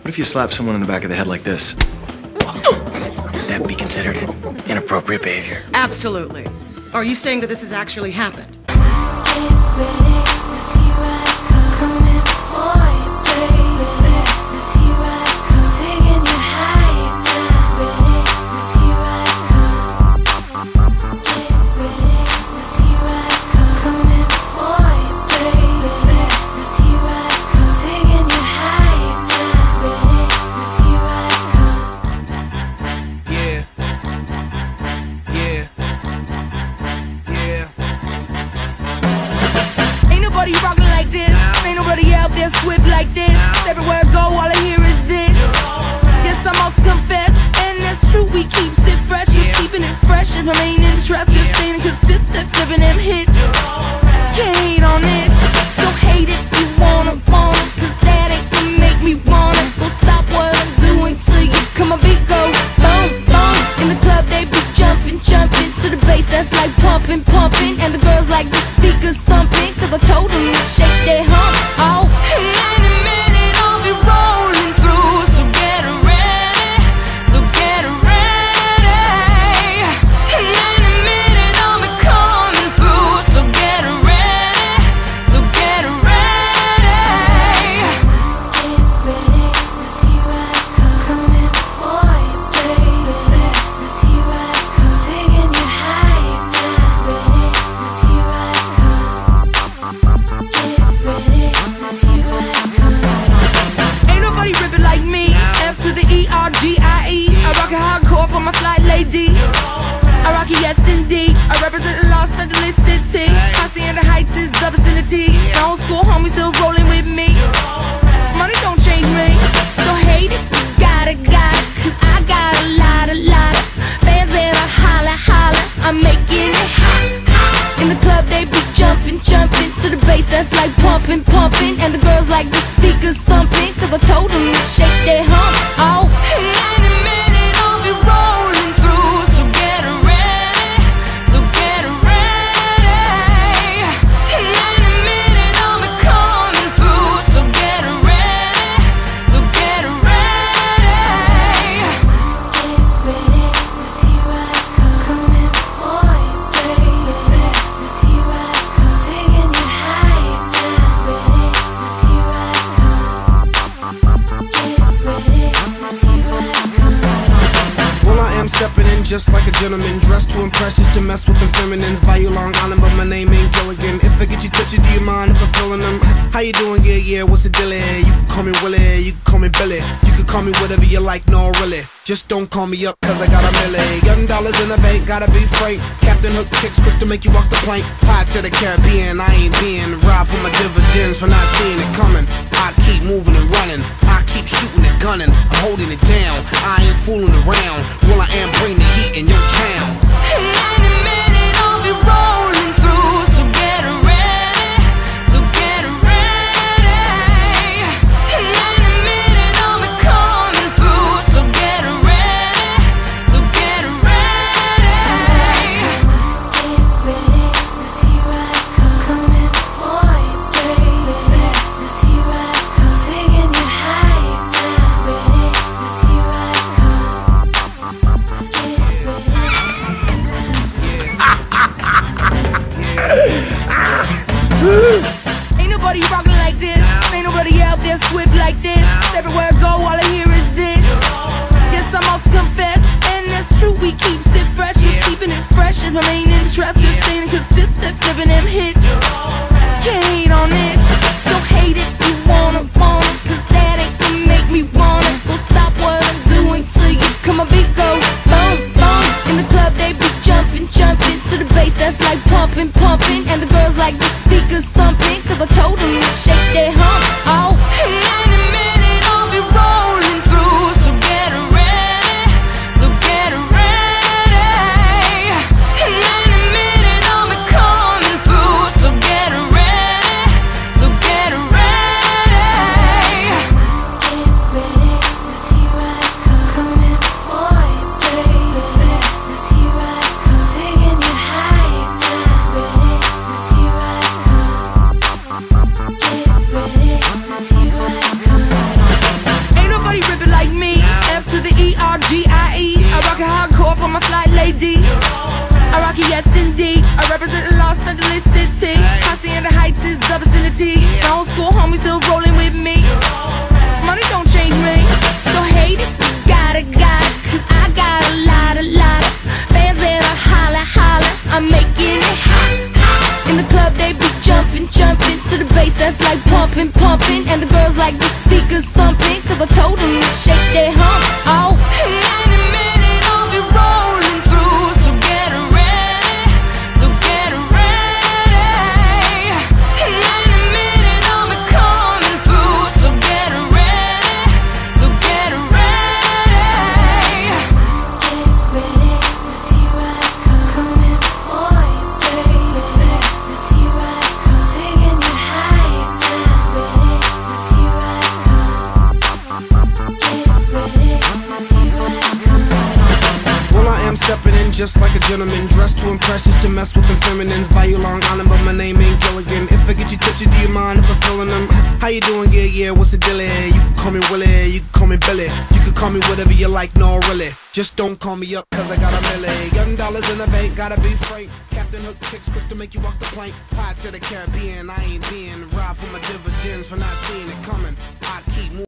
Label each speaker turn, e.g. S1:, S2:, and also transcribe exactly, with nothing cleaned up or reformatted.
S1: What if you slap someone in the back of the head like this? Would that be considered inappropriate behavior?
S2: Absolutely. Are you saying that this has actually happened?
S3: Nobody rockin' like this. Ain't nobody out there swift like this. Everywhere I go, all I hear is this. Yes, I must confess, and that's true. We keep it fresh, just keeping it fresh is my main interest. Just staying consistent, flipping them hits. Can't hate on this, so hate it you wanna, wanna, cause that ain't gonna make me wanna go stop what I'm doing till you come a beat go boom, boom. In the club they be jumping, jumping to the bass that's like pumping, pumping, and the girls like the speakers thumping, cause I told them to shake their humps. Oh, and in a minute I'll be rolling through, so get ready, so get ready. And in a minute I'll be coming through, so get ready, so get ready. Get ready, let's see what I come coming for you, baby. Let's see what I come taking you high now, ready. Let's see what I come. Get ready, let's see what I come. Ain't nobody ripping like me. F to the E R G I E. I rock it hardcore for my fly lady. I rock it, yes indeed. I represent Los Angeles City. Hacienda Heights is the vicinity. My old school homies still rolling with me. Money don't change me, so hate it, gotta, gotta, cause I got a lot, a lot of fans that I holla, holla. I'm making it hot, hot. In the club they be jumping, jumping to the bass that's like pumping, pumping, and the girls like the speakers thumping, cause I told them to shake their humps. Oh, and in a minute I'll be rolling through, so get ready, so get ready. And in a minute I'll be coming through, so get ready, so get ready. Get ready, let's see what I come coming for you, baby. Let's see what I come taking you high now, ready. Let's see what I come. Get ready, let's see what I come.
S4: Well, I am stepping in just like a gentleman, dressed to impress, just to mess with them feminines. Buy you Long Island, but my name ain't Gilligan. If I get you touchy, do you mind if I'm feeling them? How you doing? Yeah, yeah, what's the deal? You can call me Willie, you can call me Billy, you can call me whatever you like, no really. Just don't call me up, cause I got a milli. Gun dollars in the bank, gotta be frank. Captain Hook kicks quick to make you walk the plank. Pirates of the Caribbean, I ain't being robbed for my dividends for not seeing it coming. I keep moving and running, I keep shooting and gunning, I'm holding it down, I ain't fooling around. Well, I am bringing the heat in your town.
S3: And in a minute I'll be rolling through, so get ready, so get ready. And in a minute I'll be coming through, so get ready, so get ready. Get ready, let's see what I come coming for you, baby. Let's see what I come taking you high now, ready. Let's see what I come. Get ready, let's see what I Ain't nobody rockin' like this. Ain't nobody out there swift like this. Everywhere I go, all I hear is this. Yes, I must confess, and that's true. We keep it fresh, just keeping it fresh is my main interest. Just staying consistent, flipping them hits. Can't hate on this, so hate it you wanna, wanna, cause that ain't gonna make me wanna go stop what I'm doing till you come a beat go boom, boom. In the club they be jumping, jumping to the bass that's like pumping, pumping, and the girls like the speakers thumping, cause I told them to shake their humps. Oh, and in a minute ladies. I rock it, yes indeed. I represent Los Angeles City. Hacienda Heights is the vicinity. My old school homies still rolling with me. Money don't change me. So hate it, gotta, gotta. Cause I got a lot, a lot of fans that are holla, holla. I'm making it hot. In the club they be jumping, jumping to the bass that's like pumping, pumping. And the girls like the speakers thumping. Cause I told them to shake their humps. Oh, and in a minute I'll be rolling through. So get ready, so get ready. And in a minute I'll be coming through. So get ready, so get ready.
S5: Get ready, let's see what I come coming for you, baby. Let's see what I come taking you higher now. Ready, let's see what I come. Get ready, let's see what I come.
S4: Well, I am stepping in just like a gentleman, dressed to impress, just to mess with them feminines. By you Long Island, but my name ain't Gilligan. If I get you tipsy, do you mind if I'm feeling them? How you doing? Yeah, yeah, what's the deal? You can call me Willie, you can call me Billy, you can call me whatever you like, no really. Just don't call me up, cause I got a million young dollars in the bank, gotta be frank. Captain Hook kicks quick to make you walk the plank. Pirates of the Caribbean, I ain't being robbed for my dividends for not seeing it coming. I keep moving.